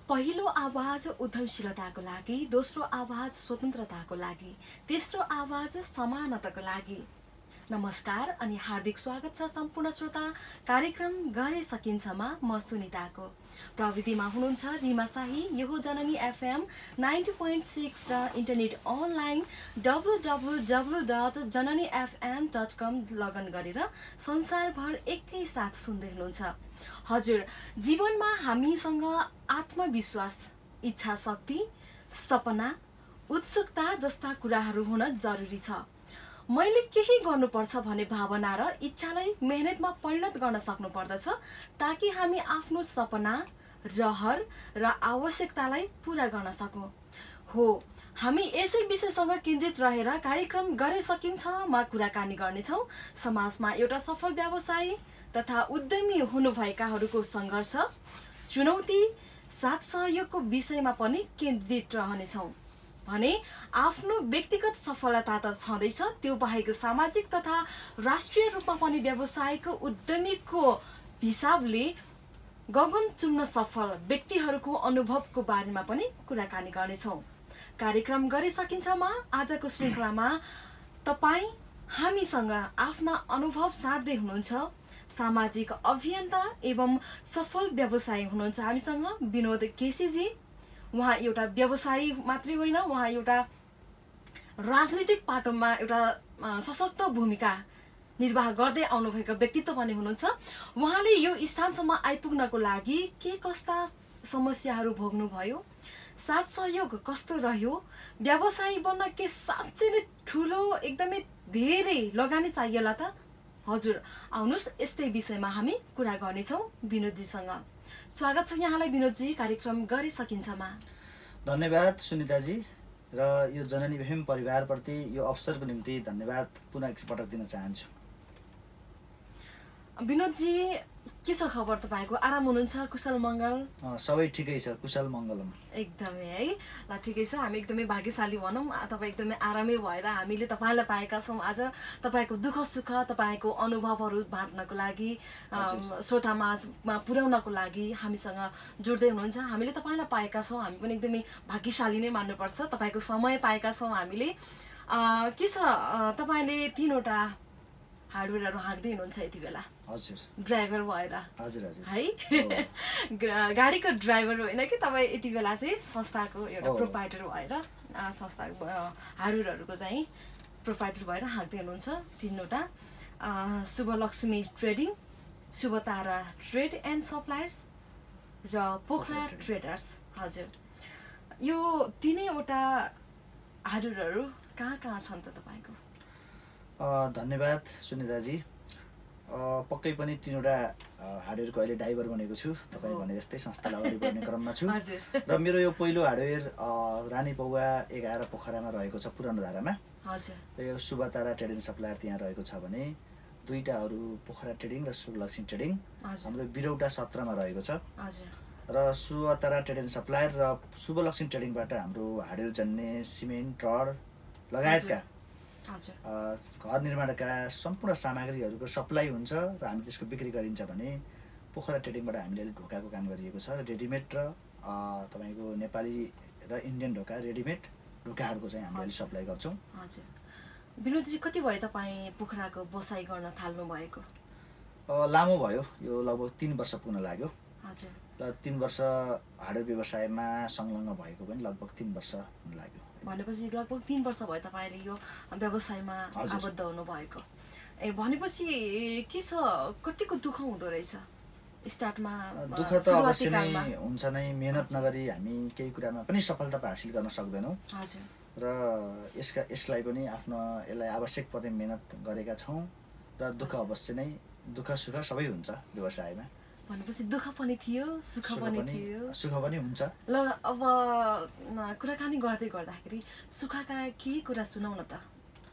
पहिलो आवाज उद्यमशीलताको लागि, दोस्रो आवाज स्वतन्त्रताको लागि, तेस्रो आवाज समानताको लागि। नमस्कार अनि हार्दिक स्वागत छ सम्पूर्ण श्रोता कार्यक्रम गरे सकिन्छमा म सुनिताको। प्रविधिमा हुनुहुन्छ रिमा शाही। यो हो जननी एफएम 90.6 र इन्टरनेट अनलाइन www.jananifm.com लगइन गरेर संसारभर एकैसाथ सुन्दै हुनुहुन्छ। हजुर, जीवनमा हामीसँग आत्मविश्वास, इच्छा शक्ति, सपना, उत्सुकता जस्ता कुराहरू हुन जरुरी छ। मैले केही गर्नुपर्छ भन्ने भावना र इच्छालाई मेहनतमा परिणत गर्न सक्नु पर्दछ ताकि हामी आफ्नो सपना, रहर र आवश्यकतालाई पूरा गर्न सकौँ। हो, हामी यसै विषयसँग केन्द्रित रहेर कार्यक्रम गरे सकिन्छमा कुराकानी गर्नेछौँ। समाजमा एउटा सफल व्यवसायी तथा उद्यमी हुनुभएकाहरूको सङ्घर्ष, चुनौती साथ सहयोगको विषयमा पनि केन्द्रित रहनेछौँ भने आफ्नो व्यक्तिगत सफलता त छँदैछ, त्यो बाहेक सामाजिक तथा राष्ट्रिय रूपमा पनि व्यवसायको उद्यमीको हिसाबले गगन चुम्न सफल व्यक्तिहरूको अनुभवको बारेमा पनि कुराकानी गर्नेछौँ। कार्यक्रम गरि सकिन्छमा आजको श्रृङ्खलामा तपाईँ हामीसँग आफ्ना अनुभव सार्दै हुनुहुन्छ। सामाजिक अभियन्ता एवं सफल व्यवसायी हुनुहुन्छ हामीसँग विनोद केसीजी। उहाँ एउटा व्यवसायी मात्रै होइन, उहाँ एउटा राजनीतिक पाटोमा एउटा सशक्त भूमिका निर्वाह गर्दै आउनुभएको व्यक्तित्व पनि हुनुहुन्छ। उहाँले यो स्थानसम्म आइपुग्नको लागि के कस्ता समस्याहरू भोग्नुभयो, साथ सहयोग कस्तो रह्यो, व्यवसायी बन्न के साँच्चै नै ठुलो एकदमै धेरै लगानी चाहिएला त? हजुर, आउनुहोस् यस्तै विषयमा हामी कुरा गर्नेछौँ विनोदजीसँग। स्वागत छ यहाँलाई विनोदजी कार्यक्रम गरि सकिन्छमा। धन्यवाद सुनिताजी, र यो जननी एफएम परिवारप्रति यो अवसरको निम्ति धन्यवाद पुनः एकपटक दिन चाहन्छु। विनोदजी, के छ खबर तपाईँको? आराम हुनुहुन्छ? कुशल मङ्गल? सबै ठिकै छ, कुशल मङ्गलम। एकदमै है, ल ठिकै छ। हामी एकदमै भाग्यशाली भनौँ, तपाईँ एकदमै आरामै भएर हामीले तपाईँलाई पाएका छौँ। आज तपाईँको दुःख सुख, तपाईँको अनुभवहरू बाँड्नको लागि, श्रोतामाझमा पुर्याउनको लागि हामीसँग जोड्दै हुनुहुन्छ। हामीले तपाईँलाई पाएका छौँ, हामी पनि एकदमै भाग्यशाली नै मान्नुपर्छ। तपाईँको समय पाएका छौँ हामीले। के छ, तपाईँले 3वटा हार्डवेयरहरू हाँक्दै हुनुहुन्छ यति बेला? हजुर, ड्राइभर भएर। हजुर हजुर है, गाडीको ड्राइभर होइन कि तपाईँ यति बेला चाहिँ संस्थाको एउटा प्रोप्राइटर भएर, संस्था हार्डवेयरहरूको चाहिँ प्रोप्राइटर भएर हाँक्दै हुनुहुन्छ 3वटा। Shubhalakshmi trading, Shubhatara trade and suppliers र पोखरा ट्रेडर्स। हजुर, यो 3वटा हार्डवेयरहरू कहाँ कहाँ छन् त तपाईँको? धन्यवाद सुनिताजी। पक्कै पनि 3वटा हार्डवेयरको अहिले ड्राइभर बनेको छु। तपाईँ भने जस्तै संस्थालाई अगाडि बढ्ने क्रममा छु। र मेरो यो पहिलो हार्डवेयर रानी पौवा 11 पोखरामा रहेको छ, पुरानो धारामा। र यो शुभतारा ट्रेडिङ सप्लायर त्यहाँ रहेको छ भने 2टा अरू पोखरा ट्रेडिङ र शुभलक्ष्मी ट्रेडिङ हाम्रो बिरौटा 17मा रहेको छ। र शुभतारा ट्रेडिङ सप्लायर र शुभलक्ष्मी ट्रेडिङबाट हाम्रो हार्डवेयर जन्ने सिमेन्ट, रड लगायतका घर निर्माणका सम्पूर्ण सामग्रीहरूको सप्लाई हुन्छ र हामी त्यसको बिक्री गरिन्छ भने पोखरा ट्रेडिङबाट हामीले ढोकाको काम गरिएको छ। र रेडिमेड र तपाईँको नेपाली र इन्डियन ढोका, रेडिमेड ढोकाहरूको चाहिँ हामीले सप्लाई गर्छौँ। हजुर, विनोदजी कति भयो तपाईँ पोखराको बसाइ गर्न थाल्नु भएको? लामो भयो, यो लगभग 3 वर्ष पुग्न लाग्यो। हजुर, र 3 वर्ष हार्डवेयर व्यवसायमा संलग्न भएको पनि लगभग 3 वर्ष हुन लाग्यो। भनेपछि लगभग 3 वर्ष भयो तपाईँले यो व्यवसायमा आबद्ध हुनुभएको। भनेपछि के छ, कतिको दुःख हुँदो रहेछ स्टार्टमा? दुःख त अवश्य नै हुन्छ नै, मेहनत नगरी हामी केही कुरामा पनि सफलता हासिल गर्न सक्दैनौँ। हजुर, र यसलाई पनि यसलाई आवश्यक पर्ने मेहनत गरेका छौँ। र दुःख अवश्य नै, दुःख सुख सबै हुन्छ व्यवसायमा। भनेपछि दुःख पनि थियो, सुख पनि थियो। सुख पनि हुन्छ। ल अब कुराकानी गर्दै गर्दाखेरि सुखका केही कुरा सुनाउ न त।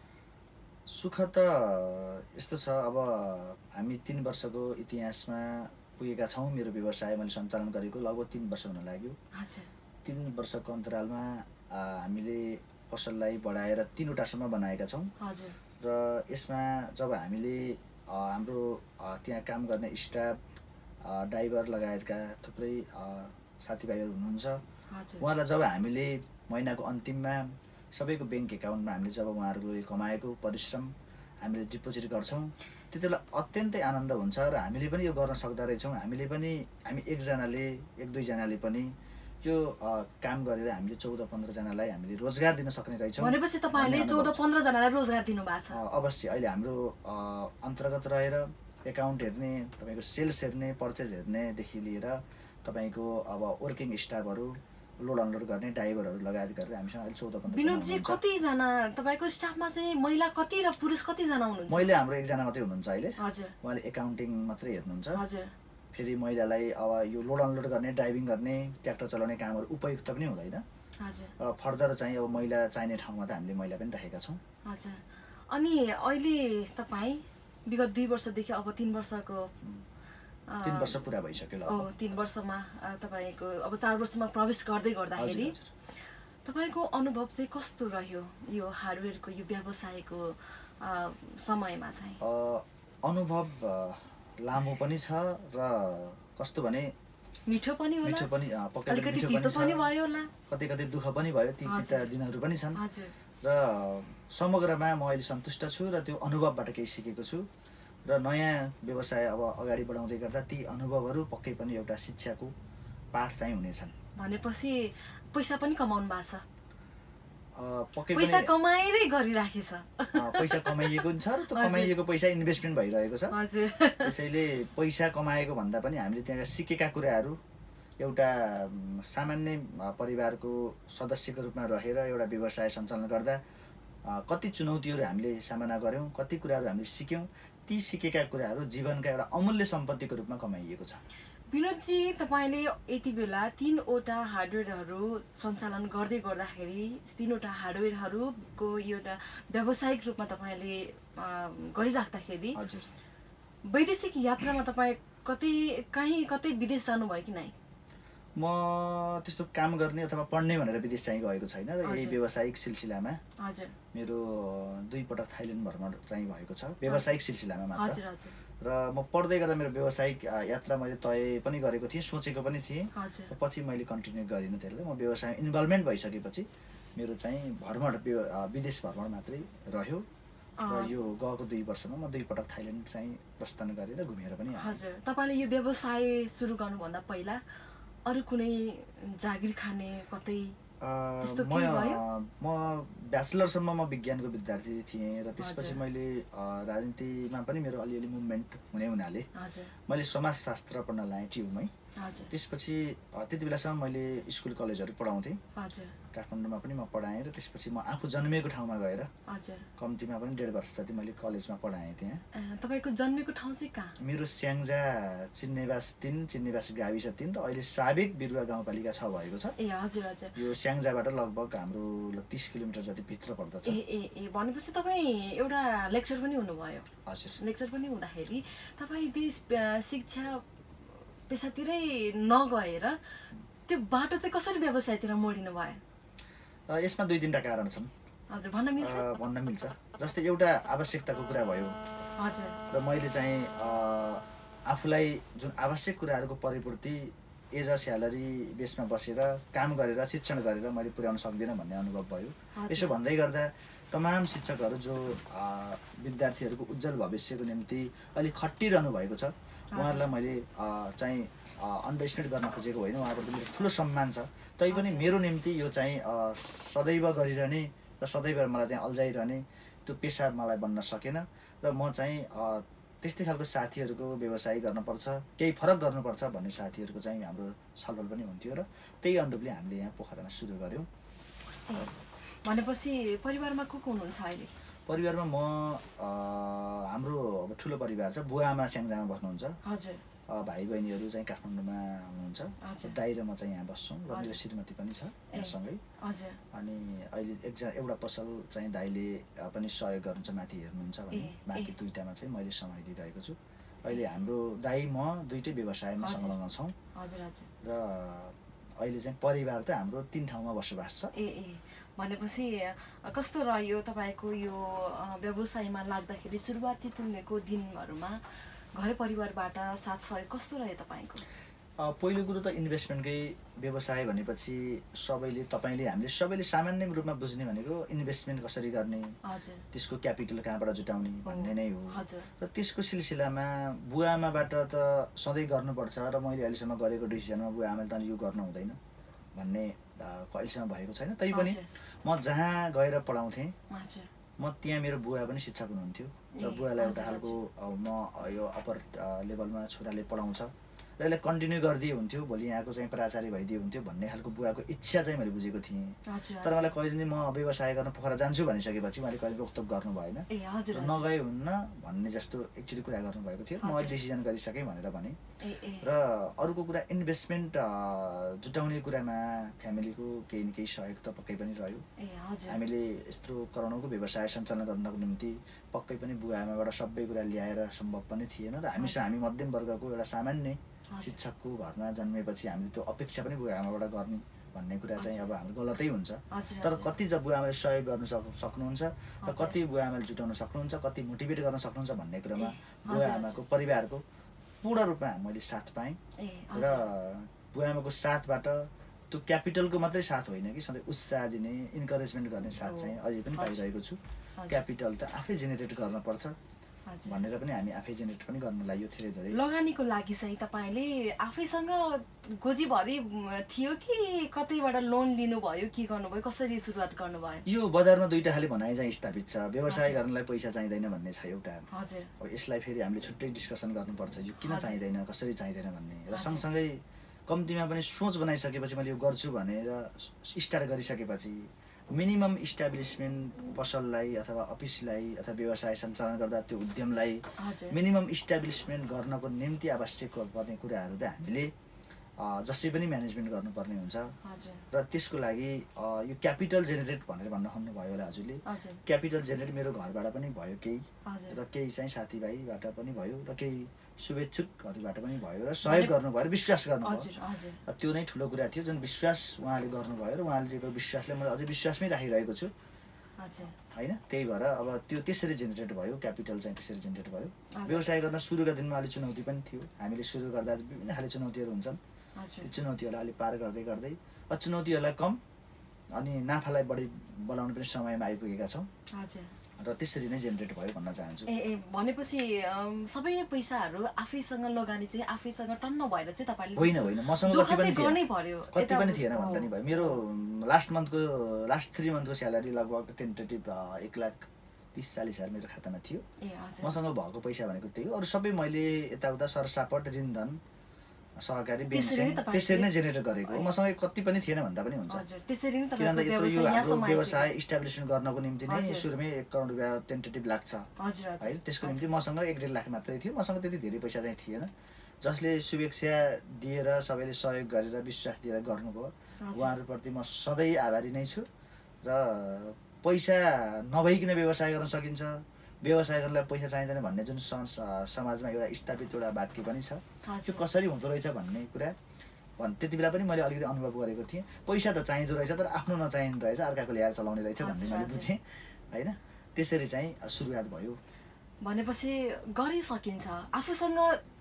सुख त यस्तो छ, अब हामी 3 वर्षको इतिहासमा पुगेका छौँ। मेरो व्यवसाय मैले सञ्चालन गरेको लगभग 3 वर्ष हुन लाग्यो। 3 वर्षको अन्तरालमा हामीले पसललाई बढाएर 3वटासम्म बनाएका छौँ। र यसमा जब हामीले हाम्रो त्यहाँ काम गर्ने स्टाफ, ड्राइभर लगायतका थुप्रै साथीभाइहरू हुनुहुन्छ। उहाँहरूलाई जब हामीले महिनाको अन्तिममा सबैको ब्याङ्क एकाउन्टमा हामीले जब उहाँहरूको कमाएको परिश्रम हामीले डिपोजिट गर्छौँ त्यति बेला अत्यन्तै आनन्द हुन्छ र हामीले पनि यो गर्न सक्दो रहेछौँ। हामी एकजनाले एक दुईजनाले पनि यो काम गरेर हामीले 14-15 जनालाई हामीले रोजगार दिन सक्ने रहेछौँ। भनेपछि तपाईले 14-15 जनालाई रोजगार दिनु भएको छ? अवश्य। अहिले हाम्रो अन्तर्गत रहेर एकाउन्ट हेर्ने, तपाईको सेल्स हेर्ने, पर्चेज हेर्नेदेखि लिएर तपाईको अब वर्किङ स्टाफहरू, लोड अनलोड गर्ने ड्राइभरहरू लगायत गरेर हामीसँग अहिले 14-15 विनोदजी कति जना तपाईको स्टाफमा चाहिँ महिला कति र पुरुष कति जना हुनुहुन्छ? महिला हाम्रो एकजना मात्रै हुनुहुन्छ अहिले। हजुर। उहाँले एकाउन्टिङ मात्रै हेर्नुहुन्छ। हजुर। फेरि महिलालाई अब यो लोड अनलोड गर्ने, ड्राइभिङ गर्ने, ट्र्याक्टर चलाउने कामहरू उपयुक्त पनि हुँदैन। हजुर। र फर्दर चाहिँ अब महिला चाहिने ठाउँमा त हामीले महिला पनि राखेका छौँ। हजुर। अनि अहिले तपाईँ विगत 2 वर्षदेखि अब 3 वर्षको 3 वर्ष पुरा भइसक्यो ल। 3 वर्षमा तपाईको अब 4 वर्षमा प्रवेश गर्दाखेरि तपाईको अनुभव चाहिँ कस्तो रह्यो यो हार्डवेयरको यो व्यवसायको समयमा चाहिँ? अनुभव लामो पनि छ र कस्तो भने मिठो पनि होला, मिठो पनि पक्कै अलिकति तितो पनि भयो होला, कतै दुःख पनि भयो, ती दिनहरू पनि छन्। हजुर। र समग्रमा म अहिले सन्तुष्ट छु र त्यो अनुभवबाट केही सिकेको छु र नयाँ व्यवसाय अब अगाडि बढाउँदै गर्दा ती अनुभवहरू पक्कै पनि एउटा शिक्षाको पाठ चाहिँ हुनेछन्। भनेपछि पैसा पनि कमाउनु भएको छ? पक्कै पैसा कमाएरै गरिराखेछ। पैसा कमाइएको छ र त्यो कमाइएको पैसा इन्भेस्टमेन्ट भइरहेको छ। हजुर। त्यसैले पैसा कमाएको भन्दा पनि हामीले त्यहाँ सिकेका कुराहरू एउटा सामान्य परिवारको सदस्यको रूपमा रहेर एउटा व्यवसाय सञ्चालन गर्दा कति चुनौतीहरू हामीले सामना गर्यौँ, कति कुराहरू हामीले सिक्यौँ, ती सिकेका कुराहरू जीवनका एउटा अमूल्य सम्पत्तिको रूपमा कमाइएको छ। विनोदजी तपाईले यति बेला 3वटा हार्डवेयरहरू सञ्चालन गर्दाखेरि 3वटा हार्डवेयरहरूको एउटा व्यावसायिक रूपमा तपाईले गरिराख्दाखेरि वैदेशिक यात्रामा तपाईँ कतै विदेश जानुभयो कि नै? म त्यस्तो काम गर्ने अथवा पढ्ने भनेर विदेश चाहिँ गएको छैन र यही व्यावसायिक सिलसिलामा मेरो 2 पटक थाइल्यान्ड भ्रमण चाहिँ भएको छ, व्यावसायिक सिलसिलामा मात्र। र म पढ्दै गर्दा मेरो व्यावसायिक यात्रा मैले तय पनि गरेको थिएँ, सोचेको पनि थिएँ। पछि मैले कन्टिन्यू गरिनँ त्यसले। म व्यवसायमा इन्भल्भमेन्ट भइसकेपछि मेरो चाहिँ भ्रमण विदेश भ्रमण मात्रै रह्यो र यो गएको 2 वर्षमा म 2 पटक थाइल्यान्ड चाहिँ प्रस्थान गरेर घुमेर पनि आएँ। हजुर। तपाईले यो व्यवसाय सुरु गर्नुभन्दा पहिला अरु कुनै जागिर खाने कतै त्यस्तो के भयो? म ब्याचलरसम्म म विज्ञानको विद्यार्थी थिएँ र त्यसपछि मैले राजनीतिमा पनि मेरो अलिअलि मुभमेन्ट हुने हुनाले मैले समाजशास्त्र पढ्न लाएँ ट्युबमै। त्यसपछि त्यति बेलासम्म मैले स्कुल कलेजहरू पढाउँथेँ। काठमाडौँमा पनि म पढाएँ र त्यसपछि म आफू जन्मेको ठाउँमा गएर कम्तीमा पनि 1.5 वर्ष जति मैले कलेजमा पढाएँ त्यहाँ। तपाईको जन्मेको ठाउँ चाहिँ कहाँ? मेरो स्याङ्जा चिन्नेबास 3, चिन्नेबास गाविस 3 र अहिले साबिक बिरुवा गाउँपालिका 6 भएको छ। ए हजुर हजुर। यो स्याङ्जाबाट लगभग हाम्रो 30 किलोमिटर जति भित्र पर्दछ। ए भनेपछि तपाईँ एउटा लेक्चर पनि हुनुभयो? हजुर। लेक्चर पनि हुँदाखेरि तपाईँ देश शिक्षा पेसातिरै नगएर त्यो बाटो चाहिँ कसरी व्यवसायतिर मोडिनु भयो? यसमा 2-3टा कारण छन्। हजुर, भन्न मिल्छ? भन्न मिल्छ। जस्तै एउटा आवश्यकताको कुरा भयो। हजुर। र मैले चाहिँ आफूलाई जुन आवश्यक कुराहरूको परिपूर्ति एज अ स्यालेरी बेसमा बसेर काम गरेर शिक्षण गरेर मैले पुर्याउन सक्दिनँ भन्ने अनुभव भयो। यसो भन्दै गर्दा तमाम शिक्षकहरू जो विद्यार्थीहरूको उज्जवल भविष्यको निम्ति अलिक खटिरहनु भएको छ उहाँहरूलाई मैले चाहिँ अन्डर एस्टिमेट गर्न खोजेको होइन, उहाँहरूको मेरो ठुलो सम्मान छ। तैपनि मेरो निम्ति यो चाहिँ सदैव गरिरहने र सदैव मलाई त्यहाँ अल्झाइरहने त्यो पेसा मलाई बन्न सकेन र म चाहिँ त्यस्तै खालको साथीहरूको व्यवसाय गर्नुपर्छ, केही फरक गर्नुपर्छ भन्ने साथीहरूको चाहिँ हाम्रो छलफल पनि हुन्थ्यो र त्यही अनुरूपले हामीले यहाँ पोखरामा सुरु गऱ्यौँ। भनेपछि परिवारमा को हुनुहुन्छ अहिले? परिवारमा म हाम्रो अब ठुलो परिवार छ। बुवा आमा स्याङ्जामा बस्नुहुन्छ। हजुर। भाइ बहिनीहरू चाहिँ काठमाडौँमा हुनुहुन्छ। दाइ र म चाहिँ यहाँ बस्छौँ र मेरो श्रीमती पनि छ यहाँसँगै। अनि अहिले एउटा पसल चाहिँ दाइले पनि सहयोग गर्नुहुन्छ, माथि हेर्नुहुन्छ भने बाँकी 2टामा चाहिँ मैले समय दिइरहेको छु। अहिले हाम्रो दाइ म दुइटै व्यवसायमा संलग्न छौँ र अहिले चाहिँ परिवार त हाम्रो 3 ठाउँमा बसोबास छ। भनेपछि कस्तो रह्यो तपाईको यो व्यवसायमा लाग्दाखेरि सुरुवातीको दिनहरुमा घर परिवारबाट साथ सहयोग कस्तो रह्यो तपाईको? पहिलो कुरो त इन्भेस्टमेन्टकै व्यवसाय भनेपछि तपाईँले हामीले सबैले सामान्य रूपमा बुझ्ने भनेको इन्भेस्टमेन्ट कसरी गर्ने, त्यसको क्यापिटल कहाँबाट जुटाउने भन्ने नै हो। र त्यसको सिलसिलामा बुवाआमाबाट त सधैँ गर्नुपर्छ र मैले अहिलेसम्म गरेको डिसिजनमा बुवाआमाले त यो गर्नु हुँदैन भन्ने कहिलेसम्म भएको छैन। तैपनि म जहाँ गएर पढाउँथेँ म त्यहाँ मेरो बुवा पनि शिक्षक हुनुहुन्थ्यो र बुवालाई एउटा खालको म यो अप्पर लेभलमा छोराले पढाउँछ र यसलाई कन्टिन्यू गरिदिए हुन्थ्यो, भोलि यहाँको चाहिँ प्राचार्य भइदिए हुन्थ्यो भन्ने खालको बुवाको इच्छा चाहिँ मैले बुझेको थिएँ। तर मलाई कहिले पनि म व्यवसाय गर्न पोखरा जान्छु भनिसकेपछि मैले कहिले रोकटोक गर्नु भएन, नगए हुन्न भन्ने जस्तो एक्चुअली कुरा गर्नुभएको थियो। म डिसिजन गरिसकेँ भनेर भने। र अरूको कुरा इन्भेस्टमेन्ट जुटाउने कुरामा फ्यामिलीको केही न केही सहयोग त पक्कै पनि रह्यो। हामीले यस्तो करोडौँको व्यवसाय सञ्चालन गर्नको निम्ति पक्कै पनि बुवाआमाबाट सबै कुरा ल्याएर सम्भव पनि थिएन र हामी मध्यम वर्गको एउटा सामान्य शिक्षकको घरमा जन्मेपछि हामीले त्यो अपेक्षा पनि बुवाआमाबाट गर्ने भन्ने कुरा चाहिँ अब हाम्रो गलतै हुन्छ। तर कति बुवाआमाले सहयोग गर्न सक्नुहुन्छ र कति बुवाआमाले जुटाउन सक्नुहुन्छ, कति मोटिभेट गर्न सक्नुहुन्छ भन्ने कुरामा बुवाआमाको परिवारको पूर्ण रूपमा मैले साथ पाएँ। र बुवाआमाको साथबाट त्यो क्यापिटलको मात्रै साथ होइन कि सधैँ उत्साह दिने, इन्करेजमेन्ट गर्ने साथ चाहिँ अझै पनि पाइरहेको छु। क्यापिटल त आफै जेनेरेट गर्नुपर्छ भनेर पनि हामी आफै जेनेरेट पनि गर्न लाग्यो। धेरै लगानीको लागि चाहिँ तपाईँले आफैसँग गोजीभरि थियो कि कतैबाट लोन लिनुभयो, के गर्नुभयो, कसरी सुरुवात गर्नुभयो? यो बजारमा दुईटा खाले भनाइ चाहिँ स्थापित छ। व्यवसाय गर्नलाई पैसा चाहिँदैन भन्ने छ एउटा। अब यसलाई फेरि हामीले छुट्टै डिस्कसन गर्नुपर्छ, यो किन चाहिँदैन, कसरी चाहिँदैन भन्ने। र सँगसँगै कम्तीमा पनि सोच बनाइसकेपछि मैले यो गर्छु भनेर स्टार्ट गरिसकेपछि मिनिमम इस्टाब्लिसमेन्ट पसललाई अथवा अफिसलाई अथवा व्यवसाय सञ्चालन गर्दा त्यो उद्यमलाई मिनिमम इस्टाब्लिसमेन्ट गर्नको निम्ति आवश्यक पर्ने कुराहरू त हामीले जसै पनि म्यानेजमेन्ट गर्नुपर्ने हुन्छ। र त्यसको लागि यो क्यापिटल जेनेरेट भनेर भन्न खोज्नुभयो होला हजुरले। क्यापिटल जेनेरेट मेरो घरबाट पनि भयो केही, र केही चाहिँ साथीभाइबाट पनि भयो, र केही शुभेच्छुकहरूबाट पनि भयो, र सहयोग गर्नुभयो, विश्वास गर्नुभयो। त्यो नै ठुलो कुरा थियो, जुन विश्वास उहाँले गर्नुभयो र उहाँले दिएको विश्वासले मैले अझै विश्वासमै राखिरहेको छु होइन। त्यही भएर अब त्यो त्यसरी जेनेरेट भयो, क्यापिटल चाहिँ त्यसरी जेनेरेट भयो। व्यवसाय गर्न सुरुका दिनमा अलिक चुनौती पनि थियो। हामीले सुरु गर्दा विभिन्न खाले चुनौतीहरू हुन्छन्। त्यो चुनौतीहरूलाई अलिक पार गर्दै गर्दै चुनौतीहरूलाई कम अनि नाफालाई बढी बढाउने पनि समयमा आइपुगेका छौँ र त्यसरी नै जेनेरेट भयो भन्न चाहन्छु। भनेपछि सबै पैसाहरू आफैसँग लगानी चाहिँ आफैसँग टन्न भएर चाहिँ तपाईँले? होइन, मसँग कति पनि थिएन भन्दा नि भयो। मेरो लास्ट 3 मन्थको स्यालेरी लगभग टेन्टेटिभ 1,30,40,000 मेरो खातामा थियो। मसँग भएको पैसा भनेको त्यही हो। अरू सबै मैले यताउता सरसापट, ऋणधन, सहकारी ब्याङ्क त्यसरी नै जेनेरेट गरेको। मसँग कति पनि थिएन भन्दा पनि हुन्छ। किनभने यो हाम्रो व्यवसाय इस्टाब्लिसमेन्ट गर्नको निम्ति नै सुरुमै 1 करोड रुपियाँ टेन्टेटिभ लाग्छ है। त्यसको निम्ति मसँग 1.5 लाख मात्रै थियो। मसँग त्यति धेरै पैसा चाहिँ थिएन। जसले शुभेच्छा दिएर सबैले सहयोग गरेर विश्वास दिएर गर्नुभयो, उहाँहरूप्रति म सधैँ आभारी नै छु। र पैसा नभइकन व्यवसाय गर्न सकिन्छ, व्यवसाय गर्नलाई पैसा चाहिँदैन भन्ने जुन समाजमा एउटा स्थापित एउटा वाक्य पनि छ, त्यो कसरी हुँदो रहेछ भन्ने कुरा त्यति बेला पनि मैले अलिकति अनुभव गरेको थिएँ। पैसा त चाहिँदो रहेछ, तर आफ्नो नचाहिने रहेछ, अर्काको ल्याएर चलाउने रहेछ भन्ने मैले बुझेँ होइन। त्यसरी चाहिँ सुरुवात भयो। भनेपछि गरिसकिन्छ। आफूसँग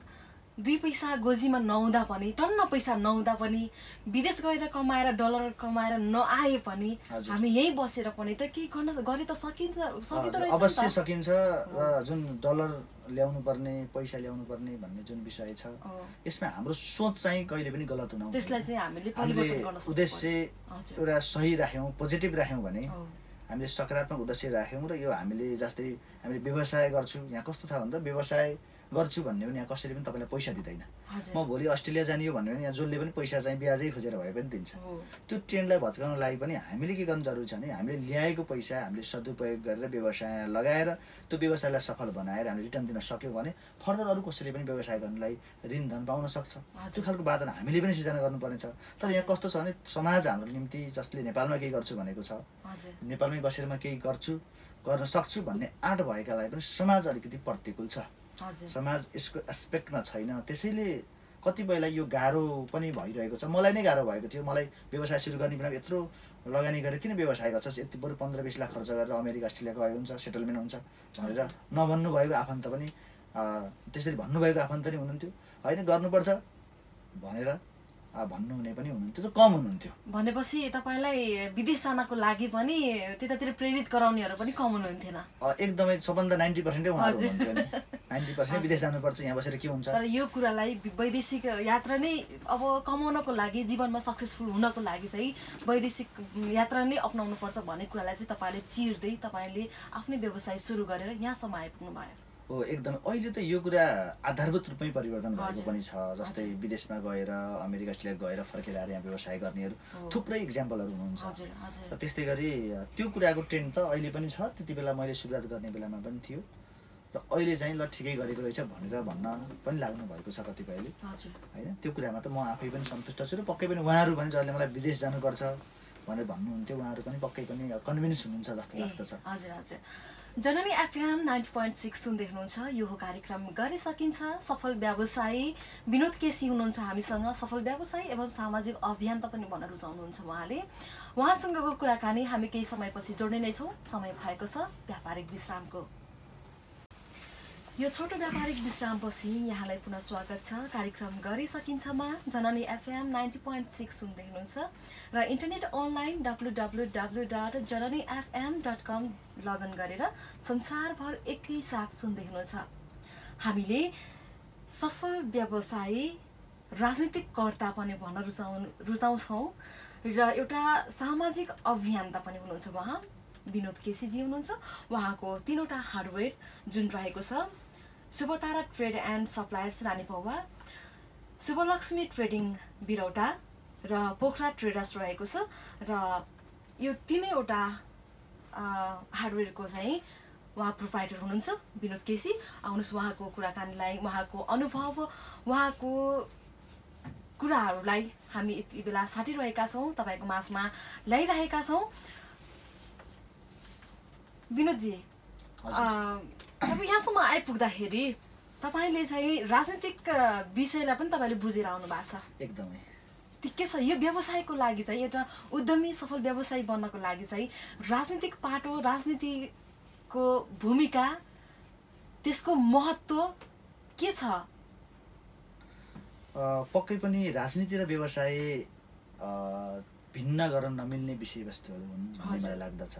2 पैसा गोजीमा नहुँदा पनि, टन्न पैसा नहुँदा पनि, विदेश गएर कमाएर डलर कमाएर नआए पनि हामी यहीँ बसेर पनि त केही गरे त सकिँदो रहेछ। अवश्य सकिन्छ। र जुन डलर ल्याउनु पर्ने, पैसा ल्याउनु पर्ने भन्ने जुन विषय छ, यसमा हाम्रो सोच चाहिँ कहिले पनि गलत हुन हुँदैन। त्यसलाई चाहिँ हामीले परिवर्तन गर्न सक्छौँ। उद्देश्य एउटा सही राख्यौँ, पोजिटिभ राख्यौँ भने, हामीले सकारात्मक उद्देश्य राख्यौँ र यो हामीले जस्तै हामीले व्यवसाय गर्छु, यहाँ कस्तो छ भन्दा व्यवसाय गर्छु भन्ने पनि यहाँ कसैले पनि तपाईँलाई पैसा दिँदैन। म भोलि अस्ट्रेलिया जाने हो भन्ने पनि यहाँ जसले पनि पैसा चाहिँ ब्याजै खोजेर भए पनि दिन्छ। त्यो ट्रेन्डलाई भत्काउन लागि पनि हामीले के गर्नु जरुरी छ भने हामीले ल्याएको पैसा हामीले सदुपयोग गरेर व्यवसाय लगाएर त्यो व्यवसायलाई सफल बनाएर हामीले रिटर्न दिन सक्यौँ भने फर्दर अरू कसैले पनि व्यवसाय गर्नलाई ऋणधन पाउन सक्छ। त्यो खालको वातावरण हामीले पनि सिर्जना गर्नुपर्ने छ। तर यहाँ कस्तो छ भने समाज हाम्रो निम्ति जसले नेपालमा केही गर्छु भनेको छ, नेपालमै बसेर म केही गर्न सक्छु भन्ने आँट भएकालाई पनि समाज अलिकति प्रतिकूल छ। समाज यसको एस्पेक्टमा छैन। त्यसैले कतिपयलाई यो गाह्रो पनि भइरहेको छ। मलाई नै गाह्रो भएको थियो। मलाई व्यवसाय सुरु गर्ने बेला यत्रो लगानी गरेर किन व्यवसाय गर्छ, यति बरु 15-20 लाख खर्च गरेर अमेरिका अस्ट्रेलिया गयो हुन्छ, सेटलमेन्ट हुन्छ भनेर नभन्नुभएको आफन्त पनि त्यसरी भन्नुभएको आफन्त पनि हुनुहुन्थ्यो। होइन, गर्नुपर्छ भनेर भन्नुहुने पनि हुनुहुन्थ्यो, त कम हुनुहुन्थ्यो। भनेपछि तपाईँलाई विदेश जानको लागि पनि त्यतातिर प्रेरित गराउनेहरू पनि कम हुनुहुन्थेन? एकदमै सबभन्दा 90% उहाँहरू हुनुहुन्थ्यो नि। 90% विदेश जानुपर्छ, यहाँ बसेर के हुन्छ। तर यो कुरालाई वैदेशिक यात्रा नै अब कमाउनको लागि, जीवनमा सक्सेसफुल हुनको लागि चाहिँ वैदेशिक यात्रा नै अपनाउनु पर्छ भन्ने कुरालाई चाहिँ तपाईँले चिर्दै तपाईँले आफ्नै व्यवसाय सुरु गरेर यहाँसम्म आइपुग्नु भयो। हो, एकदमै। अहिले त यो कुरा आधारभूत रूपमै परिवर्तन भएको पनि छ। जस्तै विदेशमा गएर, अमेरिका, अस्ट्रेलिया गएर फर्केर आएर यहाँ व्यवसाय गर्नेहरू थुप्रै इक्जाम्पलहरू हुनुहुन्छ। र त्यस्तै गरी त्यो कुराको ट्रेन्ड त अहिले पनि छ, त्यति बेला मैले सुरुवात गर्ने बेलामा पनि थियो। र अहिले चाहिँ ल ठिकै गरेको रहेछ भनेर भन्न पनि लाग्नु भएको छ कतिपयले, होइन। त्यो कुरामा त म आफै पनि सन्तुष्ट छु। र पक्कै पनि उहाँहरू पनि जसले मलाई विदेश जानुपर्छ भनेर भन्नुहुन्थ्यो, उहाँहरू पनि पक्कै पनि कन्भिन्स हुनुहुन्छ जस्तो लाग्दछ। हजुर हजुर। जननी FM 90.6 सुन्दै हुनुहुन्छ। यो हो कार्यक्रम गरे सकिन्छ। सफल व्यवसायी विनोद केसी हुनुहुन्छ हामीसँग। सफल व्यवसायी एवं सामाजिक अभियन्ता पनि भन्न रुचाउनुहुन्छ उहाँले। उहाँसँगको कुराकानी हामी केही समयपछि जोड्ने नै छौँ। समय भएको छ व्यापारिक विश्रामको। यो छोटो व्यापारिक विश्रामपछि यहाँलाई पुनः स्वागत छ कार्यक्रम गरे सकिन्छमा। जननी FM 90.6 सुन्दै हुनुहुन्छ र इन्टरनेट अनलाइन www.jananifm.com लगइन गरेर संसारभर एकैसाथ सुन्दै हुनुहुन्छ। हामीले सफल व्यवसायी राजनीतिककर्ता पनि भन्न रुचाउँछौँ र एउटा सामाजिक अभियन्ता पनि हुनुहुन्छ उहाँ विनोद केसीजी हुनुहुन्छ। उहाँको 3वटा हार्डवेयर जुन रहेको छ, Shubhatara trade and suppliers Ranipauwa, Shubhalakshmi trading Birauta र पोखरा ट्रेडर्स रहेको छ। र यो 3वटा हार्डवेयरको चाहिँ उहाँ प्रोभाइडर हुनुहुन्छ विनोद केसी। आउनुहोस् उहाँको कुराकानीलाई, उहाँको अनुभव, उहाँको कुराहरूलाई हामी यति बेला साटिरहेका छौँ, तपाईँको माझमा ल्याइरहेका छौँ। विनोदजी, अब यहाँसम्म आइपुग्दाखेरि तपाईँले चाहिँ राजनीतिक विषयलाई पनि तपाईँले बुझेर आउनु भएको छ। एकदमै के छ यो व्यवसायको लागि चाहिँ, एउटा उद्यमी सफल व्यवसायी बन्नको लागि चाहिँ राजनीतिक पाटो, राजनीतिको भूमिका, त्यसको महत्त्व के छ? पक्कै पनि राजनीति र व्यवसाय भिन्न गर्न नमिल्ने विषयवस्तुहरू हुन् भन्ने मलाई लाग्दछ।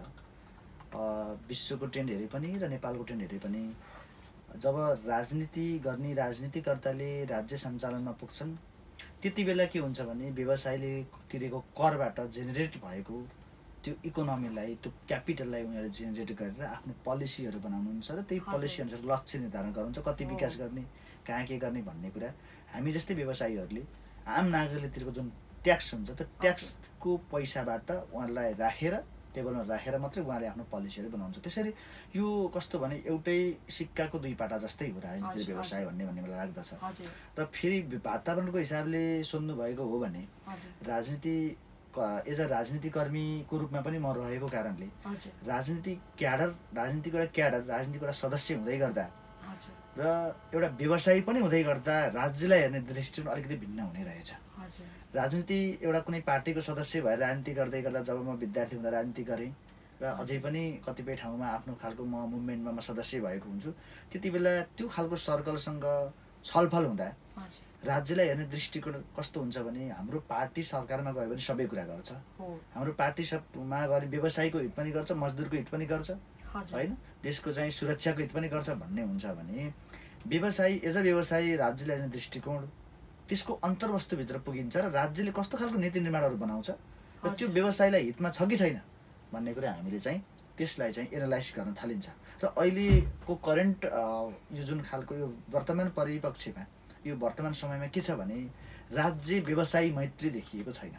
विश्वको ट्रेन्ड हेरे पनि र नेपालको ट्रेन्ड हेरे पनि जब राजनीति गर्ने राजनीतिकर्ताले राज्य सञ्चालनमा पुग्छन्, त्यति बेला के हुन्छ भने व्यवसायले तिरेको करबाट जेनेरेट भएको त्यो इकोनोमीलाई, त्यो क्यापिटललाई उनीहरूले जेनेरेट गरेर आफ्नो पोलिसीहरू बनाउनुहुन्छ र त्यही पोलिसी अनुसार लक्ष्य निर्धारण गर्नुहुन्छ, कति विकास गर्ने, कहाँ के गर्ने भन्ने कुरा। हामी जस्तै व्यवसायीहरूले आम नागरिकले तिरेको जुन ट्याक्स हुन्छ, त्यो ट्याक्सको पैसाबाट उहाँलाई राखेर टेबलमा राखेर मात्रै उहाँले आफ्नो पोलिसीहरू बनाउँछ। त्यसरी यो कस्तो भने एउटै सिक्काको दुई पाटा जस्तै हो राजनीति व्यवसाय भन्ने मलाई लाग्दछ। र फेरि वातावरणको हिसाबले सोध्नु भएको हो भने राजनीति एज अ राजनीतिकर्मीको रूपमा पनि म रहेको कारणले राजनीतिको एउटा क्याडर, राजनीतिको एउटा सदस्य हुँदै गर्दा र एउटा व्यवसायी पनि हुँदै गर्दा राज्यलाई हेर्ने दृष्टिकोण अलिकति भिन्न हुने रहेछ। राजनीति एउटा कुनै पार्टीको सदस्य भएर राजनीति गर्दै गर्दा जब म विद्यार्थी हुँदा राजनीति गरेँ र अझै पनि कतिपय ठाउँमा आफ्नो खालको म मुभमेन्टमा सदस्य भएको हुन्छु, त्यति बेला त्यो खालको सर्कलसँग छलफल हुँदा राज्यलाई हेर्ने दृष्टिकोण कस्तो हुन्छ भने हाम्रो पार्टी सरकारमा गयो भने सबै कुरा गर्छ, हाम्रो पार्टी सबमा गएर व्यवसायीको हित पनि गर्छ, मजदुरको हित पनि गर्छ, होइन, देशको चाहिँ सुरक्षाको हित पनि गर्छ भन्ने हुन्छ भने व्यवसायी एज अ व्यवसायी राज्यलाई हेर्ने दृष्टिकोण, त्यसको अन्तर्वस्तुभित्र पुगिन्छ र राज्यले कस्तो खालको नीति निर्माणहरू बनाउँछ र त्यो व्यवसायलाई हितमा छ कि छैन भन्ने कुरा हामीले चाहिँ त्यसलाई चाहिँ एनालाइज गर्न थालिन्छ। र अहिलेको करेन्ट यो जुन खालको यो वर्तमान परिप्रेक्ष्यमा, यो वर्तमान समयमा के छ भने राज्य व्यवसायी मैत्री देखिएको छैन।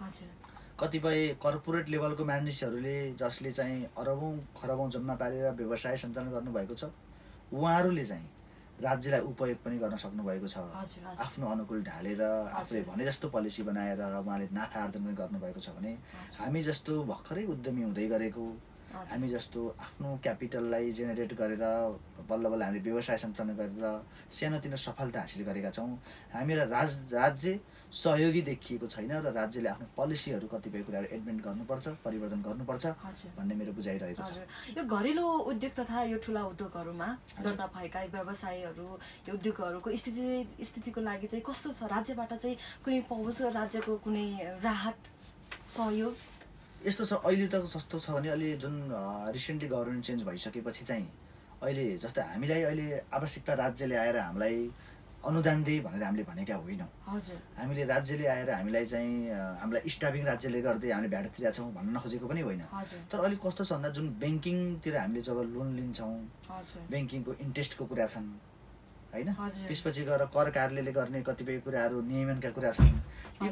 कतिपय कर्पोरेट लेभलको मानिसहरूले जसले चाहिँ अरबौँ खरबौँ जम्मा पारेर व्यवसाय सञ्चालन गर्नुभएको छ, उहाँहरूले चाहिँ राज्यलाई उपयोग पनि गर्न सक्नुभएको छ। आफ्नो अनुकूल ढालेर आफूले भने जस्तो पोलिसी बनाएर उहाँले नाफा आर्जन पनि गर्नुभएको छ भने हामी जस्तो भर्खरै उद्यमी हुँदै गरेको, हामी जस्तो आफ्नो क्यापिटललाई जेनेरेट गरेर बल्ल बल्ल हामीले व्यवसाय सञ्चालन गरेर सानोतिनो सफलता हासिल गरेका छौँ। हामीलाई राज्य सहयोगी देखिएको छैन र राज्यले आफ्नो पोलिसीहरू कतिपय कुराहरू इम्प्लिमेन्ट गर्नुपर्छ, परिवर्तन गर्नुपर्छ भन्ने मेरो बुझाइरहेको छ। यो घरेलु उद्योग तथा यो ठुला उद्योगहरूमा दर्ता भएका व्यवसायीहरू यो उद्योगहरूको स्थितिको लागि चाहिँ कस्तो छ? राज्यबाट चाहिँ कुनै पाउँछ, राज्यको कुनै राहत सहयोग? यस्तो छ, अहिले त कस्तो छ भने अहिले जुन रिसेन्टली गभर्मेन्ट चेन्ज भइसकेपछि चाहिँ अहिले जस्तै हामीलाई अहिले आवश्यकता राज्यले आएर हामीलाई अनुदान दे भनेर हामीले भनेका होइनौँ। हामीले राज्यले आएर हामीलाई चाहिँ हामीलाई स्टाफिङ राज्यले गर्दै हामीले भ्याट तिरेका छौँ भन्न नखोजेको पनि होइन। तर अहिले कस्तो छ भन्दा जुन ब्याङ्किङतिर हामीले जब लोन लिन्छौँ, ब्याङ्किङको इन्ट्रेस्टको कुरा छन् होइन, त्यसपछि गएर कर कार्यालयले गर्ने कतिपय कुराहरू नियमनका कुरा छन्। यी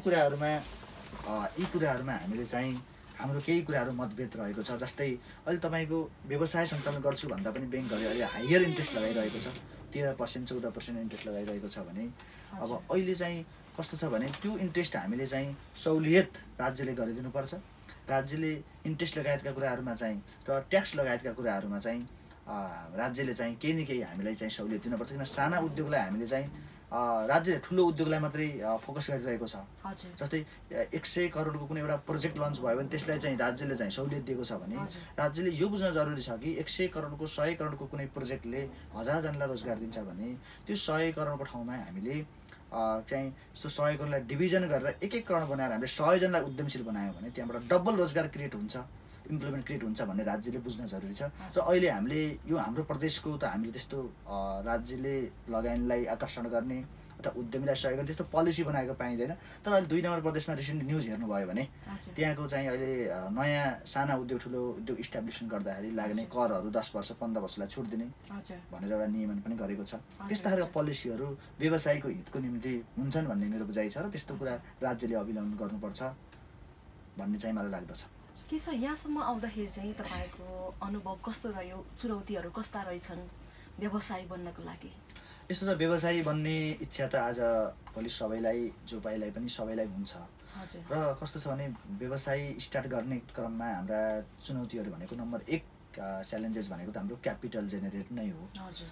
कुराहरूमा हामीले चाहिँ हाम्रो केही कुराहरू मतभेद रहेको छ। जस्तै अहिले तपाईँको व्यवसाय सञ्चालन गर्छु भन्दा पनि ब्याङ्कहरूले अहिले हायर इन्ट्रेस्ट लगाइरहेको छ, 13% 14% इन्ट्रेस्ट लगाइरहेको छ भने अब अहिले चाहिँ कस्तो छ भने त्यो इन्ट्रेस्ट हामीले चाहिँ सहुलियत राज्यले गरिदिनुपर्छ। राज्यले इन्ट्रेस्ट लगायतका कुराहरूमा चाहिँ र ट्याक्स लगायतका कुराहरूमा चाहिँ राज्यले चाहिँ केही न केही हामीलाई चाहिँ सहुलियत दिनुपर्छ। किन साना उद्योगलाई हामीले चाहिँ राज्यले ठुलो उद्योगलाई मात्रै फोकस गरिरहेको छ। जस्तै 100 करोडको कुनै एउटा प्रोजेक्ट लन्च भयो भने त्यसलाई चाहिँ राज्यले चाहिँ सहुलियत दिएको छ भने राज्यले यो बुझ्न जरुरी छ कि 100 करोडको 100 करोडको कुनै प्रोजेक्टले 1000 जनालाई रोजगार दिन्छ भने त्यो 100 करोडको ठाउँमा हामीले चाहिँ यस्तो 100 करोडलाई डिभिजन गरेर 1-1 करोड बनाएर हामीले 100 जनालाई उद्यमशील बनायौँ भने त्यहाँबाट डबल रोजगार क्रिएट हुन्छ, इम्प्लोइमेन्ट क्रिएट हुन्छ भन्ने राज्यले बुझ्न जरुरी छ। र अहिले हामीले यो हाम्रो प्रदेशको त हामीले त्यस्तो राज्यले लगानीलाई आकर्षण गर्ने अथवा उद्यमीलाई सहयोग गर्ने त्यस्तो पोलिसी बनाएको पाइँदैन। तर अहिले 2 नम्बर प्रदेशमा रिसेन्ट न्युज हेर्नुभयो भने त्यहाँको चाहिँ अहिले नयाँ साना उद्योग ठुलो उद्योग इस्टाब्लिसमेन्ट गर्दाखेरि लाग्ने करहरू 10 वर्ष 15 वर्षलाई छुट दिने भनेर एउटा नियमन पनि गरेको छ। त्यस्ता खालका पोलिसीहरू व्यवसायको हितको निम्ति हुन्छन् भन्ने मेरो बुझाइ छ र त्यस्तो कुरा राज्यले अवलम्बन गर्नुपर्छ भन्ने चाहिँ मलाई लाग्दछ। के छ यहाँसम्म आउँदाखेरि चाहिँ तपाईँको अनुभव कस्तो रह्यो? चुनौतीहरू कस्ता रहेछन् व्यवसायी बन्नको लागि? यस्तो छ, व्यवसायी बन्ने इच्छा त आज भोलि सबैलाई जो पाइलाई पनि सबैलाई हुन्छ र कस्तो छ भने व्यवसाय स्टार्ट गर्ने क्रममा हाम्रा चुनौतीहरू भनेको नम्बर 1 च्यालेन्जेस भनेको त हाम्रो क्यापिटल जेनेरेट नै हो।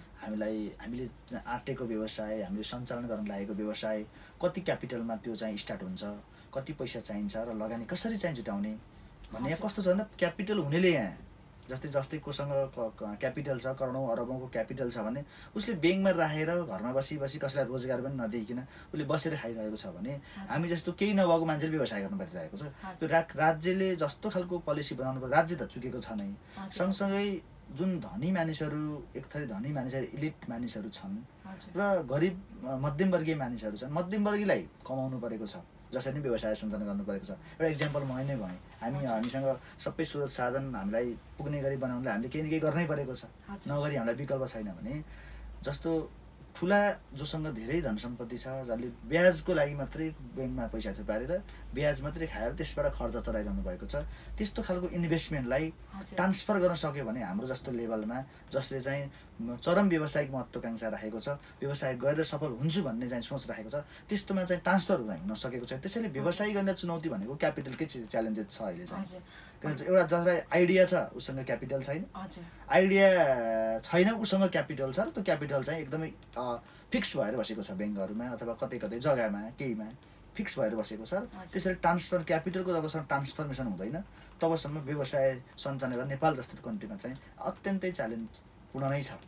हामीले आँटेको व्यवसाय, हामीले सञ्चालन गर्न लागेको व्यवसाय कति क्यापिटलमा त्यो चाहिँ स्टार्ट हुन्छ, कति पैसा चाहिन्छ र लगानी कसरी चाहिँ जुटाउने भन्ने यहाँ कस्तो छ भन्दा क्यापिटल हुनेले यहाँ जस्तै कोसँग क्यापिटल छ, करोडौँ अरबौँको क्यापिटल छ भने उसले ब्याङ्कमा राखेर घरमा बसी कसैलाई रोजगार पनि नदिइकन उसले बसेर खाइरहेको छ भने हामी जस्तो केही नभएको मान्छेले व्यवसाय गर्नु परिरहेको छ। त्यो राज्यले जस्तो खालको पोलिसी बनाउनु पर्छ, राज्य त चुकेको छ नै, सँगसँगै जुन धनी मानिसहरू एक थरी धनी मानिसहरू इलिट मानिसहरू छन् र गरिब मध्यमवर्गीय मानिसहरू छन्, मध्यमवर्गीयलाई कमाउनु परेको छ, जसरी नै व्यवसाय सञ्चालन गर्नु परेको छ। एउटा इक्जाम्पल म नै भनेँ, हामीसँग सबै स्रोत साधन हामीलाई पुग्ने गरी बनाउनलाई हामीले केही न केही गर्नै परेको छ, नगरी हामीलाई विकल्प छैन भने जस्तो ठुला जोसँग धेरै धन सम्पत्ति छ, जसले ब्याजको लागि मात्रै ब्याङ्कमा पैसा थुपारेर ब्याज मात्रै खाएर त्यसबाट खर्च चलाइरहनु भएको छ, त्यस्तो खालको इन्भेस्टमेन्टलाई ट्रान्सफर गर्न सक्यो भने हाम्रो जस्तो लेभलमा जसले चाहिँ चरम व्यावसायिक महत्त्वाकांक्षा राखेको छ, व्यवसाय गरेर सफल हुन्छु भन्ने चाहिँ सोच राखेको छ, त्यस्तोमा चाहिँ ट्रान्सफर हुन सकेको छ। त्यसैले व्यवसाय गर्ने चुनौती भनेको क्यापिटलकै च्यालेन्जेस छ अहिले चाहिँ। एउटा जसलाई आइडिया छ उसँग क्यापिटल छैन, आइडिया छैन उसँग क्यापिटल छ र त्यो क्यापिटल चाहिँ एकदमै फिक्स भएर बसेको छ ब्याङ्कहरूमा अथवा कतै जग्गामा केहीमा फिक्स भएर बसेको छ। त्यसरी ट्रान्सफर क्यापिटलको जबसम्म ट्रान्सफर्मेसन हुँदैन तबसम्म व्यवसाय सञ्चालन गर्न नेपाल जस्तो कन्ट्रीमा चाहिँ अत्यन्तै च्यालेन्जपूर्ण नै छ।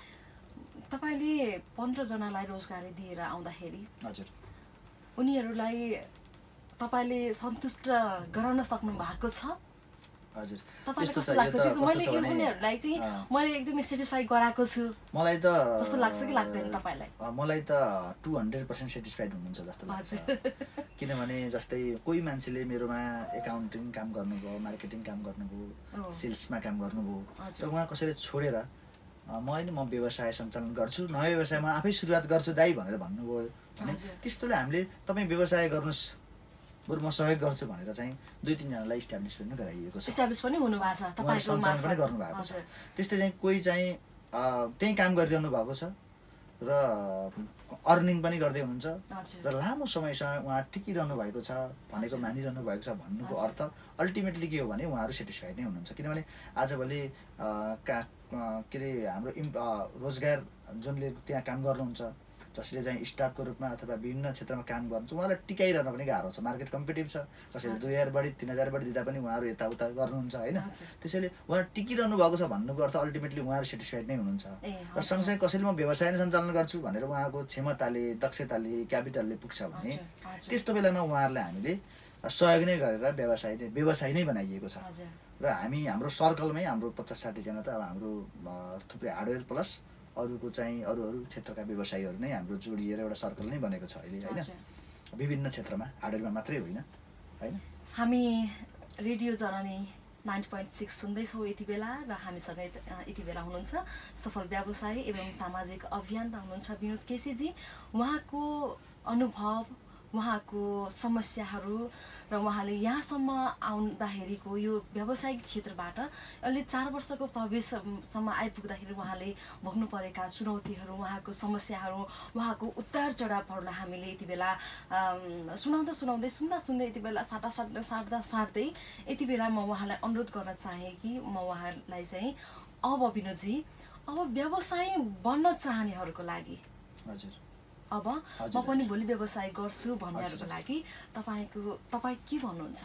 तपाईँले 15 जनालाई रोजगारी दिएर आउँदाखेरि हजुर उनीहरूलाई तपाईँले सन्तुष्ट गराउन सक्नु भएको छ? हजुर यस्तो छ, मैले उनीहरूलाई चाहिँ मैले एकदमै सेटिस्फाई गराएको छु मलाई त जस्तो लाग्छ कि लाग्दैन तपाईँलाई? मलाई त 200% सेटिस्फाइड हुनुहुन्छ जस्तो लाग्छ। किनभने जस्तै कोही मान्छेले मेरोमा एकाउन्टिङ काम गर्नुभयो, मार्केटिङ काम गर्नुभयो, सेल्समा काम गर्नुभयो र उहाँ कसैले छोडेर म व्यवसाय सञ्चालन गर्छु, नयाँ व्यवसाय म आफै सुरुवात गर्छु दाइ भनेर भन्नुभयो भने त्यस्तोले हामीले तपाईँ व्यवसाय गर्नुहोस् बरु म सहयोग गर्छु भनेर चाहिँ 2-3 जनालाई इस्टाब्लिस पनि गराइएको छ, इस्टाब्लिस पनि हुनुभएको छ, तपाईको सञ्चालन पनि गर्नुभएको छ। त्यस्तै चाहिँ कोही चाहिँ त्यही काम गरिरहनु भएको छ र अर्निङ पनि गर्दै हुनुहुन्छ र लामो समयसम्म उहाँ टिकिरहनु भएको छ भनेको मानिरहनु भएको छ भन्नुको अर्थ अल्टिमेटली के हो भने उहाँहरू सेटिस्फाइड नै हुनुहुन्छ। किनभने आजभोलि के अरे हाम्रो रोजगार जुनले त्यहाँ काम गर्नुहुन्छ जसले चाहिँ स्टाफको रूपमा अथवा विभिन्न क्षेत्रमा काम गर्नुहुन्छ उहाँलाई टिकाइरहन पनि गाह्रो छ। मार्केट कम्पिटेटिभ छ, कसैले 2000 बढी 3000 बढी दिँदा पनि उहाँहरू यताउता गर्नुहुन्छ होइन। त्यसैले उहाँ टिकिरहनु भएको छ भन्नुको अर्थ अल्टिमेटली उहाँहरू सेटिस्फाइड नै हुनुहुन्छ। र सँगसँगै कसैले म व्यवसाय नै सञ्चालन गर्छु भनेर उहाँको क्षमताले दक्षताले क्यापिटलले पुग्छ भने त्यस्तो बेलामा उहाँहरूलाई हामीले सहयोग नै गरेर व्यवसाय नै बनाइएको छ। र हामी हाम्रो सर्कलमै हाम्रो 50-60 जना त अब हाम्रो थुप्रै हार्डवेयर प्लस अरूको चाहिँ अरू क्षेत्रका व्यवसायीहरू नै हाम्रो जोडिएर एउटा सर्कल नै बनेको छ अहिले होइन। विभिन्न क्षेत्रमा हार्डवेयरमा मात्रै होइन होइन। हामी रेडियो जननी 90.6 सुन्दैछौँ यति बेला र हामीसँग यति बेला हुनुहुन्छ सफल व्यवसायी एवं सामाजिक अभियन्ता हुनुहुन्छ विनोद केसीजी। उहाँको अनुभव, उहाँको समस्याहरू र उहाँले यहाँसम्म आउँदाखेरिको यो व्यावसायिक क्षेत्रबाट अहिले 4 वर्षको प्रवेशसम्म आइपुग्दाखेरि उहाँले भोग्नु परेका चुनौतीहरू, उहाँको समस्याहरू, उहाँको उतार चढावहरूलाई हामीले यति बेला सुन्दै यति बेला साट्दै यति बेला म उहाँलाई अनुरोध गर्न चाहेँ कि म उहाँलाई चाहिँ अब विनोदजी अब व्यवसायी बन्न चाहनेहरूको लागि अब म पनि भोलि व्यवसाय गर्छु भन्नेहरूको लागि तपाईँ के भन्नुहुन्छ?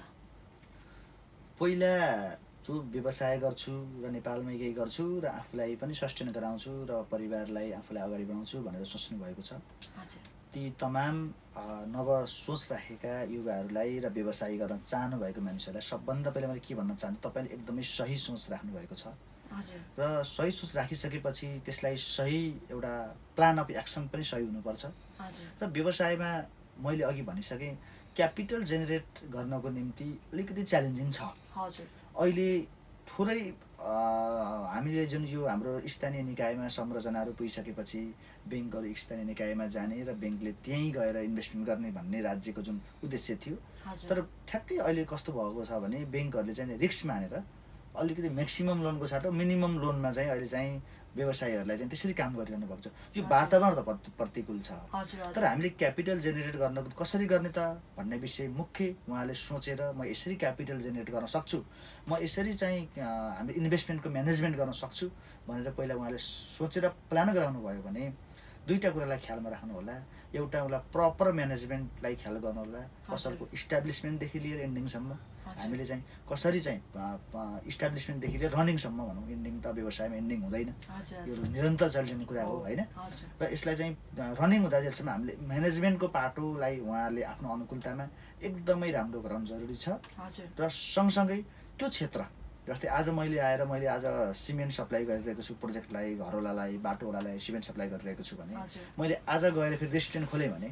पहिला जो व्यवसाय गर्छु र नेपालमै केही गर्छु र आफूलाई पनि सस्टेन गराउँछु र परिवारलाई आफूलाई अगाडि बढाउँछु भनेर सोच्नु भएको छ। ती तमाम नव सोच राखेका युवाहरूलाई र व्यवसाय गर्न चाहनु भएको मानिसहरूलाई सबभन्दा पहिला मैले के भन्न चाहन्छु, तपाईँले एकदमै सही सोच राख्नु भएको छ र सही सोच राखिसकेपछि त्यसलाई सही एउटा प्लान अफ एक्सन पनि सही हुनुपर्छ। र व्यवसायमा मैले अघि भनिसकेँ क्यापिटल जेनेरेट गर्नको निम्ति अलिकति च्यालेन्जिङ छ। अहिले थोरै हामीले जुन यो हाम्रो स्थानीय निकायमा संरचनाहरू पुगिसकेपछि ब्याङ्कहरू स्थानीय निकायमा जाने र ब्याङ्कले त्यहीँ गएर इन्भेस्टमेन्ट गर्ने भन्ने राज्यको जुन उद्देश्य थियो, तर ठ्याक्कै अहिले कस्तो भएको छ भने ब्याङ्कहरूले चाहिँ रिस्क मानेर अलिकति म्याक्सिमम लोनको साटो मिनिमम लोनमा चाहिँ अहिले चाहिँ व्यवसायीहरूलाई चाहिँ त्यसरी काम गरिरहनु भएको छ। यो वातावरण त प्रतिकूल छ, तर हामीले क्यापिटल जेनेरेट गर्न कसरी गर्ने त भन्ने विषय मुख्य उहाँले सोचेर म यसरी क्यापिटल जेनेरेट गर्न सक्छु, म यसरी चाहिँ हामीले इन्भेस्टमेन्टको म्यानेजमेन्ट गर्न सक्छु भनेर पहिला उहाँले सोचेर प्लान गराउनु भयो भने दुईवटा कुरालाई ख्यालमा राख्नु होला। एउटा उसलाई प्रपर म्यानेजमेन्टलाई ख्याल गर्नु होला, पसलको इस्टाब्लिसमेन्टदेखि लिएर एन्डिङसम्म हामीले चाहिँ कसरी चाहिँ इस्टाब्लिसमेन्टदेखि लिएर रनिङसम्म भनौँ। एन्डिङ त व्यवसायमा एन्डिङ हुँदैन, यो निरन्तर चलिने कुरा हो होइन। र यसलाई चाहिँ रनिङ हुँदा जेलसम्म हामीले म्यानेजमेन्टको पाटोलाई उहाँहरूले आफ्नो अनुकूलतामा एकदमै राम्रो गराउनु जरुरी छ। र सँगसँगै त्यो क्षेत्र जस्तै आज मैले आज सिमेन्ट सप्लाई गरिरहेको छु प्रोजेक्टलाई, घरवालालाई, बाटोवालालाई सिमेन्ट सप्लाई गरिरहेको छु भने मैले आज गएर फेरि रेस्टुरेन्ट खोलेँ भने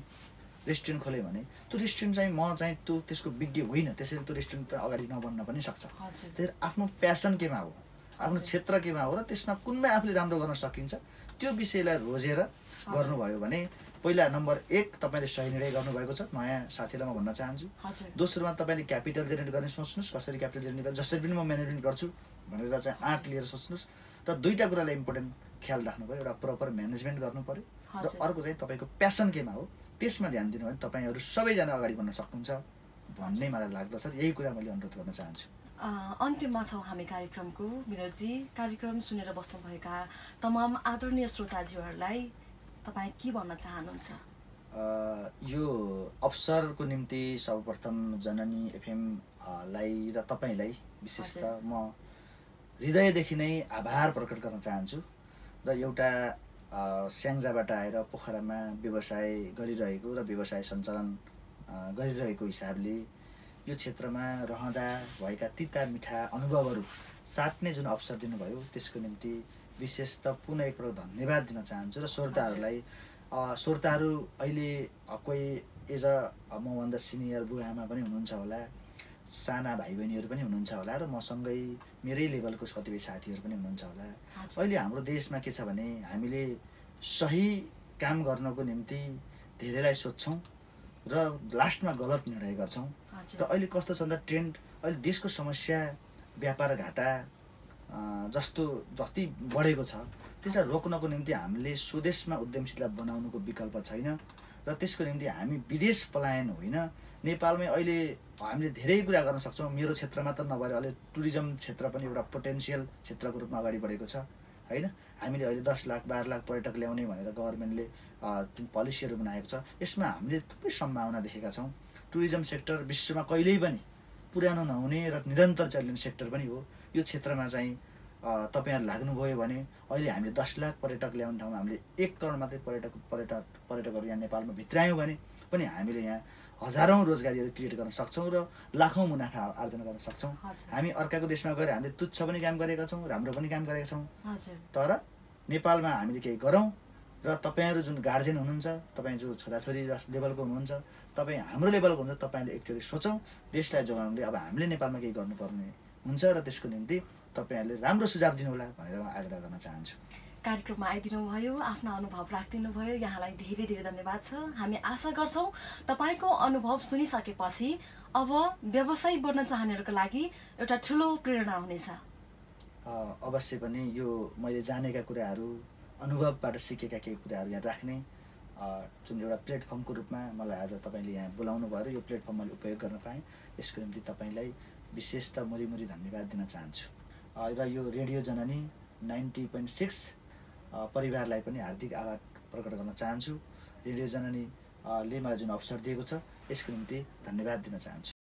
त्यो रेस्टुरेन्ट चाहिँ म चाहिँ त्यसको विज्ञ होइन, त्यसैले त्यो रेस्टुरेन्ट त अगाडि नबढ्न पनि सक्छ। त्यसैले आफ्नो प्यासन केमा हो, आफ्नो क्षेत्र केमा हो र त्यसमा कुनमा आफूले राम्रो गर्न सकिन्छ त्यो विषयलाई रोजेर गर्नुभयो भने पहिला नम्बर 1 तपाईँले सही निर्णय गर्नुभएको छ, नयाँ साथीलाई म भन्न चाहन्छु। दोस्रोमा तपाईँले क्यापिटल जेनेरेट गर्ने सोच्नुहोस्, कसरी क्यापिटल जेनेरेट गर्ने, जसरी पनि म म्यानेजमेन्ट गर्छु भनेर चाहिँ आँट लिएर सोच्नुहोस्। र दुईवटा कुरालाई इम्पोर्टेन्ट ख्याल राख्नु पऱ्यो, एउटा प्रपर म्यानेजमेन्ट गर्नु पऱ्यो र अर्को चाहिँ तपाईँको प्यासन केमा हो त्यसमा ध्यान दिनु भने तपाईँहरू सबैजना अगाडि बढ्न सक्नुहुन्छ भन्ने मलाई लाग्दछ। यही कुरा मैले अनुरोध गर्न चाहन्छु। अन्त्यमा छौँ हामी कार्यक्रमको। विनोदजी, कार्यक्रम सुनेर बस्नुभएका तमाम आदरणीय श्रोताजीहरूलाई तपाईँ के भन्न चाहनुहुन्छ? यो अवसरको निम्ति सर्वप्रथम जननी एफएम लाई र तपाईँलाई विशेषतः म हृदयदेखि नै आभार प्रकट गर्न चाहन्छु। र एउटा स्याङ्जाबाट आएर पोखरामा व्यवसाय गरिरहेको र व्यवसाय सञ्चालन गरिरहेको हिसाबले यो क्षेत्रमा रहँदा भएका तिता मिठा अनुभवहरू साट्ने जुन अवसर दिनुभयो त्यसको निम्ति विशेष त पुनः एकपल्ट धन्यवाद दिन चाहन्छु। र श्रोताहरू अहिले कोही एज अ मभन्दा सिनियर बुवाआमा पनि हुनुहुन्छ होला, साना भाइ बहिनीहरू पनि हुनुहुन्छ होला र मसँगै मेरै लेभलको कतिपय साथीहरू पनि हुनुहुन्छ होला। अहिले हाम्रो देशमा के छ भने हामीले सही काम गर्नको निम्ति धेरैलाई सोध्छौँ र लास्टमा गलत निर्णय गर्छौँ। र अहिले कस्तो छ भन्दा ट्रेन्ड अहिले देशको समस्या व्यापार घाटा जति बढेको छ त्यसलाई रोक्नको निम्ति हामीले स्वदेशमा उद्यमशीलता बनाउनुको विकल्प छैन र त्यसको निम्ति हामी विदेश पलायन होइन, नेपालमै अहिले हामीले धेरै कुरा गर्न सक्छौँ। मेरो क्षेत्रमा त नभएर अहिले टुरिज्म क्षेत्र पनि एउटा पोटेन्सियल क्षेत्रको रूपमा अगाडि बढेको छ होइन। हामीले अहिले 10 लाख 12 लाख पर्यटक ल्याउने भनेर गभर्मेन्टले जुन पोलिसीहरू बनाएको छ यसमा हामीले थुप्रै सम्भावना देखेका छौँ। टुरिज्म सेक्टर विश्वमा कहिल्यै पनि पुरानो नहुने र निरन्तर चलिने सेक्टर पनि हो। यो क्षेत्रमा चाहिँ तपाईँहरू लाग्नुभयो भने अहिले हामीले 10 लाख पर्यटक ल्याउने ठाउँमा हामीले 1 करोड मात्रै पर्यटकहरू यहाँ नेपालमा भित्रायौँ भने पनि हामीले यहाँ हजारौँ रोजगारीहरू क्रिएट गर्न सक्छौँ र लाखौँ मुनाफा आर्जन गर्न सक्छौँ। हामी अर्काको देशमा गएर हामीले तुच्छ पनि काम गरेका छौँ, राम्रो पनि काम गरेका छौँ। तर नेपालमा हामीले केही गरौँ र तपाईँहरू जुन गार्जेन हुनुहुन्छ, तपाईँ जो छोराछोरी लेभलको हुनुहुन्छ, तपाईँ हाम्रो लेभलको हुनुहुन्छ, तपाईँले एकचोटि सोचौँ देशलाई जोगाउनुले अब हामीले नेपालमा केही गर्नुपर्ने हुन्छ र त्यसको निम्ति तपाईँहरूले राम्रो सुझाव दिनुहोला भनेर म आग्रह गर्न चाहन्छु। कार्यक्रममा आइदिनु भयो, आफ्नो अनुभव राखिदिनु भयो, यहाँलाई धेरै धेरै धन्यवाद छ। हामी आशा गर्छौँ तपाईँको अनुभव सुनिसकेपछि अब व्यवसाय बढ्न चाहनेहरूको लागि एउटा ठुलो प्रेरणा हुनेछ। अवश्य पनि यो मैले जानेका कुराहरू, अनुभवबाट सिकेका केही कुराहरू यहाँ राख्ने जुन एउटा प्लेटफर्मको रूपमा मलाई आज तपाईँले यहाँ बोलाउनु भयो र यो प्लेटफर्म मैले उपयोग गर्न पाएँ, यसको निम्ति तपाईँलाई विशेष त मुरी धन्यवाद दिन चाहन्छु। र यो रेडियो जननी 90.6 परिवारलाई पनि हार्दिक आभार प्रकट गर्न चाहन्छु। रेडियो जननीले मलाई जुन अवसर दिएको छ यसको निम्ति धन्यवाद दिन चाहन्छु।